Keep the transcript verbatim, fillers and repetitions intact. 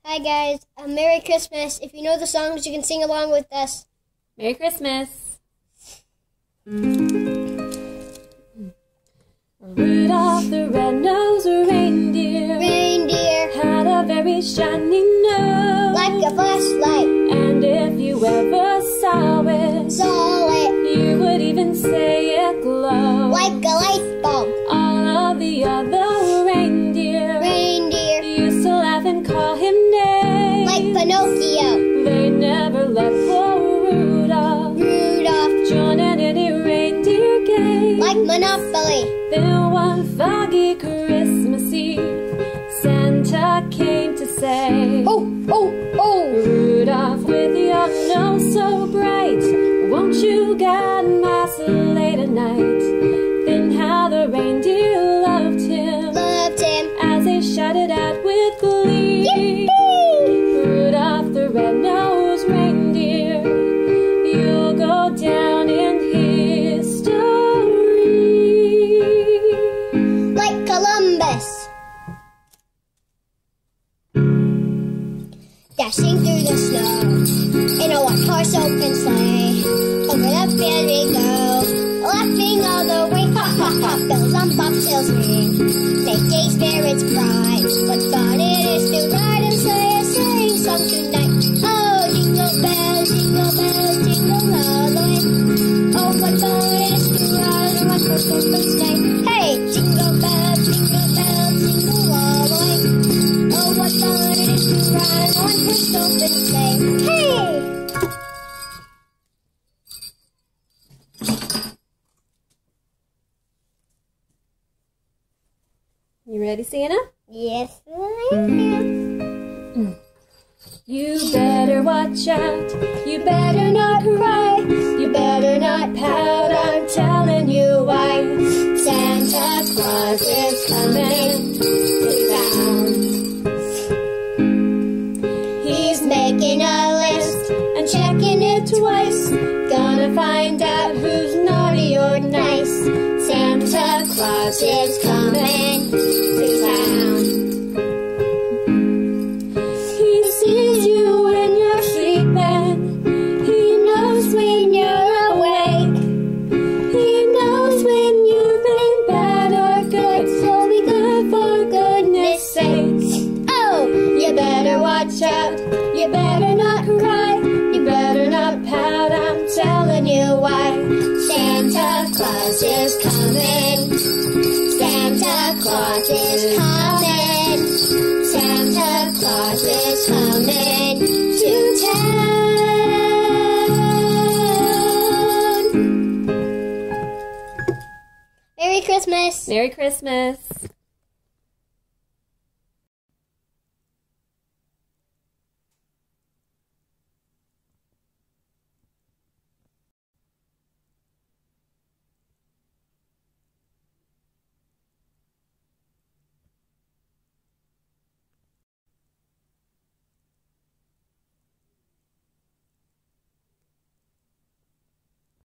Hi guys, uh, Merry Christmas. If you know the songs, you can sing along with us. Merry Christmas. Rudolph the red-nosed reindeer, Reindeer, had a very shiny nose, like a flashlight. And if you ever saw it, Saw it, you would even say it glowed, like a light bulb. All of the other reindeer, Reindeer, used to laugh and call him names, like Pinocchio. They never let poor Rudolph, Rudolph, join in any reindeer game, like Monopoly. Then one foggy Christmas Eve, Santa came to say, Oh, oh, oh, Rudolph, with your nose so bright, won't you guide my sleigh tonight? Then how the reindeer loved him, loved him. as they shouted out with glee, Yippee! Rudolph the red-nosed reindeer, you'll go down in history. Like Columbus, dashing through the snow in a one-horse open sleigh. Over the field we go, laughing all the way. Ha ha ha! Bells on bobtails ring, make gay spirits bright. What fun it is to ride and sleigh a sleighing song tonight! Oh, jingle bells, jingle bells, jingle all the way. Oh, what fun it is to ride in a one-horse open sleigh! Hey, jingle bells, jingle bells, jingle all the way. Oh, what fun it is to ride in a one-horse open sleigh! Hey! You ready, Santa? Yes, I am. You better watch out, you better not cry, you better not pout, I'm telling you why. Santa Claus is coming to town. He's making a list and checking it twice, gonna find out who's naughty or nice. Santa Claus is coming to town. He sees you when you're sleeping, he knows when you're awake, he knows when you've been bad or good, so be good for goodness sake. Oh, you better watch out, you better not cry, you better not pout, I'm telling you why. Santa Claus is coming, Santa Claus is coming, Santa Claus is coming to town. Merry Christmas! Merry Christmas!